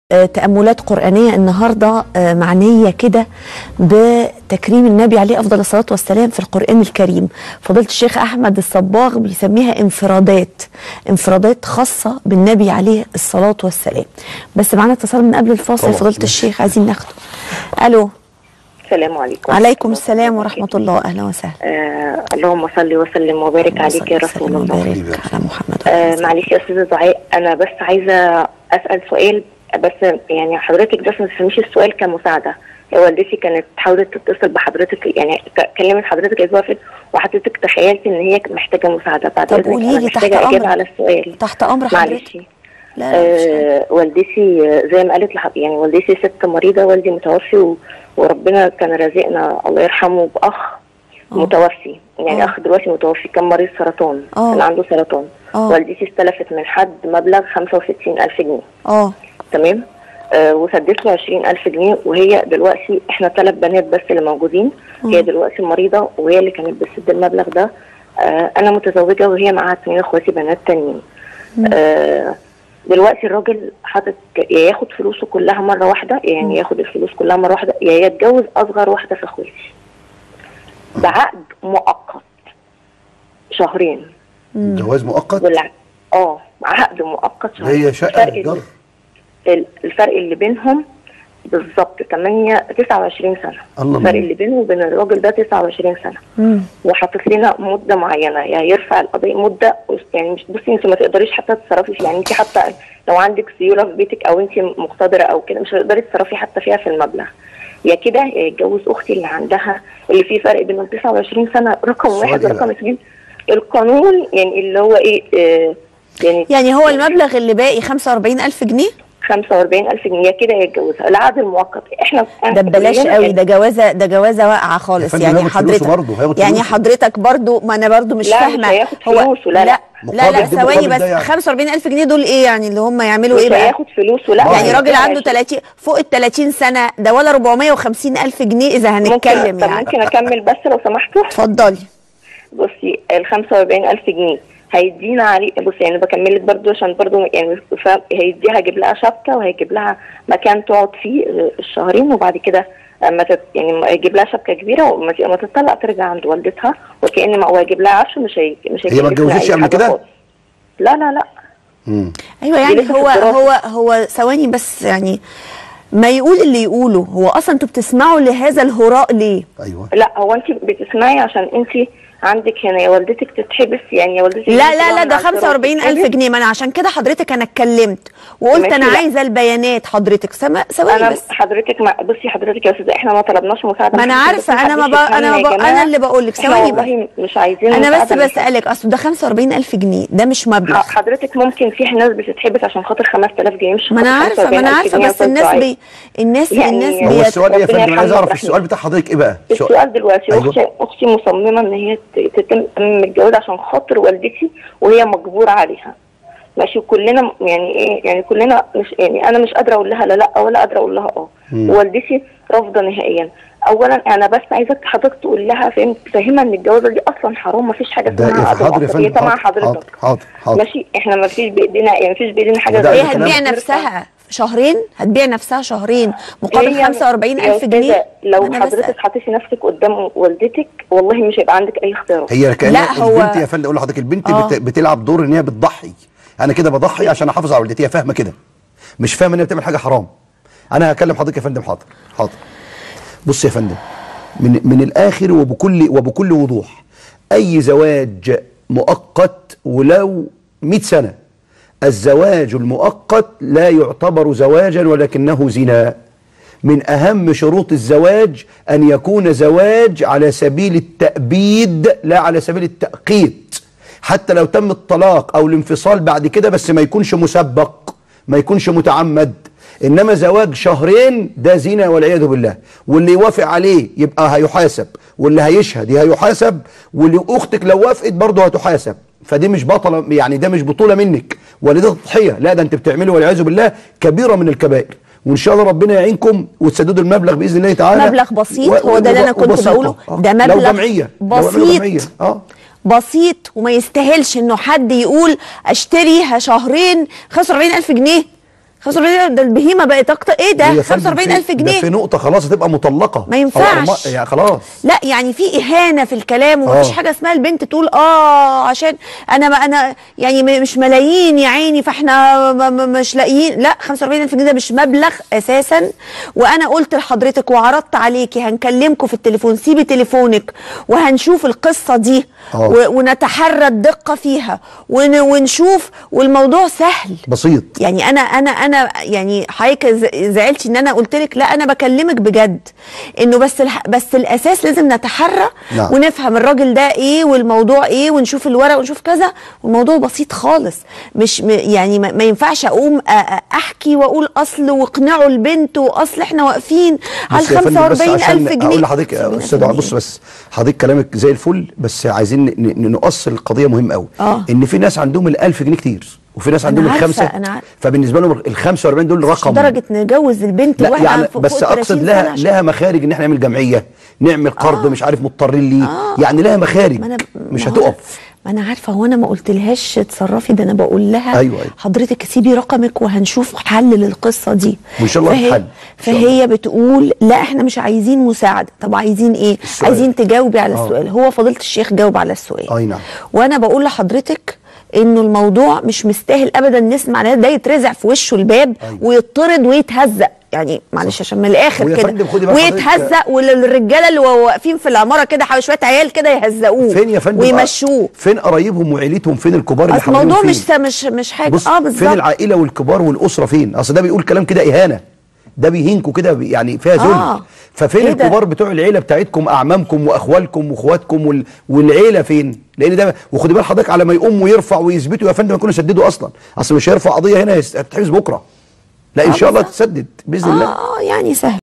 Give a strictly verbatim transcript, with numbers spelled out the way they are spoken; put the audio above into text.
تأملات قرآنية النهاردة معنية كده بتكريم النبي عليه أفضل الصلاة والسلام في القرآن الكريم. فضيلة الشيخ أحمد الصباغ بيسميها انفرادات انفرادات خاصة بالنبي عليه الصلاة والسلام. بس معنا اتصال من قبل الفاصل فضيلة الشيخ عايزين ناخده. ألو. السلام عليكم. عليكم السلام ورحمة الله. أهلا وسهلا. آه اللهم صل وسلم وبارك عليك يا رسول الله. وبارك على محمد. آه معلش يا أستاذة دعاء، أنا بس عايزة أسأل سؤال، بس يعني حضرتك بس ما تفهميش السؤال كمساعده. والدتي كانت حاولت تتصل بحضرتك، يعني كلمت حضرتك الاسبوع اللي فات وحضرتك تخيلتي ان هي محتاجه مساعده. بعد طب قولي لي، تحت امر على السؤال. تحت امر حضرتك. لا آه والدتي زي ما قالت لحضرتك، يعني والدتي ست مريضه، والدي متوفي و... وربنا كان رازقنا الله يرحمه باخ أوه. متوفي، يعني أوه. اخ دلوقتي متوفي، كان مريض سرطان، أوه. كان عنده سرطان. أوه. والدتي استلفت من حد مبلغ خمسة وستين ألف جنيه. اه تمام. آه وسدت له عشرين ألف جنيه، وهي دلوقتي احنا ثلاث بنات بس اللي موجودين. مم. هي دلوقتي مريضه وهي اللي كانت بتسد المبلغ ده. آه انا متزوجه وهي معاها اثنين اخواتي بنات تانيين. آه دلوقتي الراجل حاطط يا ياخد فلوسه كلها مره واحده، يعني مم. ياخد الفلوس كلها مره واحده، يا يتجوز اصغر واحده في اخواتي بعقد مؤقت شهرين. جواز مؤقت؟ اه عقد مؤقت شهرين. هي شقه ايجار؟ الفرق اللي بينهم بالظبط ثمانية تسعة وعشرين سنه. الله. الفرق اللي بينه وبين الراجل ده تسعة وعشرين سنه. امم وحاطط لنا مده معينه، يعني يرفع القضيه مده، يعني مش بصي انت ما تقدريش حتى تتصرفي فيها، يعني انت حتى لو عندك سيوله في بيتك او انت مقتدره او كده مش هتقدري تتصرفي حتى فيها في المبلغ. يا كده يا يتجوز اختي اللي عندها اللي فيه فرق بينهم تسعة وعشرين سنه، رقم واحد ورقم اثنين القانون يعني اللي هو ايه آه يعني يعني هو المبلغ اللي باقي خمسة وأربعين ألف جنيه؟ خمسة وأربعين ألف جنيه كده يتجوزها. العقد المؤقت احنا ده ببلاش قوي، ده جوازه ده جوازه واقعه خالص. يعني حضرتك يعني حضرتك برضو، ما انا برضو مش فاهمه. لا مش فلوسه. لا لا لا لا ثواني بس. يعني خمسة وأربعين ألف جنيه دول ايه يعني اللي هم يعملوا ايه بقى؟ مش هياخد فلوسه. لا يعني راجل عنده ثلاثين فوق ال ثلاثين سنه ده ولا أربعمية وخمسين ألف جنيه اذا هنتكلم. ممكن يعني ممكن اكمل بس لو سمحتوا؟ اتفضلي. بصي ال خمسة وأربعين ألف جنيه هيدينا عليه، بصي يعني بكمل لك برضه عشان برضه يعني هيديها، هيجيب لها شبكه وهيجيب لها مكان تقعد فيه الشهرين، وبعد كده اما تت يعني هيجيب لها شبكه كبيره وما تطلق ترجع عند والدتها، وكأن ما هو هيجيب لها عفش مش هي مش هي ما اتجوزتش قبل كده؟ لا لا لا. امم ايوه يعني هو هو هو ثواني بس، يعني ما يقول اللي يقوله. هو اصلا انتوا بتسمعوا لهذا الهراء ليه؟ ايوه لا هو انت بتسمعي عشان انت عندك هنا يا والدتك تتحبس، يعني يا والدتك لا لا لا ده خمسة وأربعين ألف جنيه. ما انا عشان كده حضرتك انا اتكلمت وقلت انا عايزه البيانات. حضرتك ثواني بس. حضرتك ما بصي حضرتك يا استاذه احنا ما طلبناش مساعده. ما انا عارفه، انا ما بق... انا ما بق... انا اللي بقول لك. ثواني والله مش عايزين. انا بس بسالك، اصل ده خمسة وأربعين ألف جنيه ده مش مبلغ. حضرتك ممكن في ناس بتتحبس عشان خاطر خمسة آلاف جنيه، مش ما انا عارفه ما انا عارفه بس الناس بي... الناس يعني الناس بي... هو السؤال ايه يا فندم؟ انا عايز اعرف السؤال بتاع حضرتك ايه بقى؟ السؤال دلوقتي اختي اختي مصممه ان هي تتم متجوزه عشان خاطر والدتي وهي مجبوره عليها، ماشي. كلنا يعني ايه يعني كلنا مش يعني انا مش قادره اقول لها لا لا ولا قادره اقول لها اه، ووالدتي رافضه نهائيا. اولا انا بس عايزك حضرتك تقول لها فاهم تفهمها ان الجوازه دي اصلا حرام، ما فيش حاجه اسمها حاضر. هي طبعا حضرتك حاضر حاضر ماشي. احنا ما فيش بايدينا يعني ما فيش بايدينا حاجه. هي هتبيع نفسها شهرين، هتبيع نفسها شهرين مقابل خمسة وأربعين ألف جنيه. لو حضرتك حطيتي نفسك قدام والدتك والله مش هيبقى عندك اي اختيار. هي لا هو البنت يا فندم اقول لحضرتك البنت آه. بتلعب دور ان هي بتضحي. انا كده بضحي عشان احافظ على والدتي، هي فاهمه كده، مش فاهمه ان هي بتعمل حاجه حرام. انا هكلم حضرتك يا فندم. حاضر حاضر. بص يا فندم، من من الاخر وبكل وبكل وضوح، اي زواج مؤقت ولو مئة سنه، الزواج المؤقت لا يعتبر زواجا ولكنه زنا. من أهم شروط الزواج أن يكون زواج على سبيل التأبيد لا على سبيل التأقيت، حتى لو تم الطلاق أو الانفصال بعد كده، بس ما يكونش مسبق، ما يكونش متعمد. إنما زواج شهرين ده زنا والعياذ بالله، واللي يوافق عليه يبقى هيحاسب، واللي هيشهد هيحاسب، واللي أختك لو وافقت برضه هتحاسب. فدي مش بطلة، يعني ده مش بطولة منك ولا ده تضحية، لا ده انت بتعمله والعياذ بالله كبيرة من الكبائر. وان شاء الله ربنا يعينكم وتسددوا المبلغ باذن الله تعالى. مبلغ بسيط و... هو ده اللي انا كنت بقوله. ده مبلغ لو جمعية بسيط لو جمعية. اه بسيط وما يستاهلش انه حد يقول اشتريها شهرين خمسة وأربعين ألف جنيه. خمسة وأربعين ده البهيمه بقت اكتر. ايه ده خمسة وأربعين ألف جنيه؟ ده في نقطه خلاص هتبقى مطلقه، ما ينفعش يعني خلاص. لا يعني في اهانه في الكلام، ومفيش حاجه اسمها البنت تقول اه عشان انا ما انا يعني مش ملايين يا عيني فاحنا مش لاقيين. لا خمسة وأربعين ألف جنيه ده مش مبلغ اساسا. وانا قلت لحضرتك وعرضت عليكي هنكلمكم في التليفون، سيبي تليفونك وهنشوف القصه دي أوه. ونتحرى الدقه فيها ون ونشوف، والموضوع سهل بسيط. يعني انا انا انا يعني حضرتك زعلتي ان انا قلت لك لا انا بكلمك بجد انه بس بس الاساس لازم نتحرى نعم. ونفهم الراجل ده ايه والموضوع ايه ونشوف الورق ونشوف كذا، والموضوع بسيط خالص. مش يعني ما ينفعش اقوم احكي واقول اصل واقنعوا البنت واصل احنا واقفين على خمسة وأربعين ألف جنيه. اقول لحضرتك يا استاذ بص بس حضرتك كلامك زي الفل، بس عايزين نؤصل القضيه مهمه قوي آه. ان في ناس عندهم الألف جنيه كتير وفي ناس عندهم الخمسه، فبالنسبه لهم ال خمسة وأربعين دول رقم لدرجه نجوز البنت لا يعني بس اقصد لها لها مخارج ان احنا نعمل جمعيه، نعمل قرض آه. مش عارف مضطرين ليه آه. يعني لها مخارج مش هتقف. ما انا عارفه، هو انا ما قلتلهاش اتصرفي، ده انا بقول لها أيوة أيوة. حضرتك سيبي رقمك وهنشوف حل للقصه دي وان شاء الله فهي, حل. فهي بتقول لا احنا مش عايزين مساعده. طب عايزين ايه؟ السؤال. عايزين تجاوبي على آه. السؤال. هو فضيله الشيخ جاوب على السؤال. اي نعم. وانا بقول لحضرتك انه الموضوع مش مستاهل ابدا نسمع ده يترزع في وشه الباب أيوة. ويطرد ويتهزق، يعني معلش عشان من الاخر كده ويتهزق، والرجاله اللي واقفين في العماره كده حوالي شويه عيال كده يهزقوه فين يا فندم ويمشوه. فين قرايبهم وعيلتهم؟ فين الكبار اللي حواليهم؟ الموضوع مش مش مش حاجه اه بالظبط. فين العائله والكبار والاسره؟ فين؟ اصل ده بيقول كلام كده اهانه، ده بيهينكوا كده يعني فيها ذل آه. ففين الكبار بتوع العيله بتاعتكم، اعمامكم واخوالكم واخواتكم وال... والعيله فين؟ لان ده وخدي بال حضرتك على ما يقوم ويرفع ويثبتوا يا فندم يكونوا سددوا اصلا، اصل مش هيرفع قضيه هنا هتتحبس بكره، لا ان آه شاء الله تسدد باذن الله. اه يعني سهل.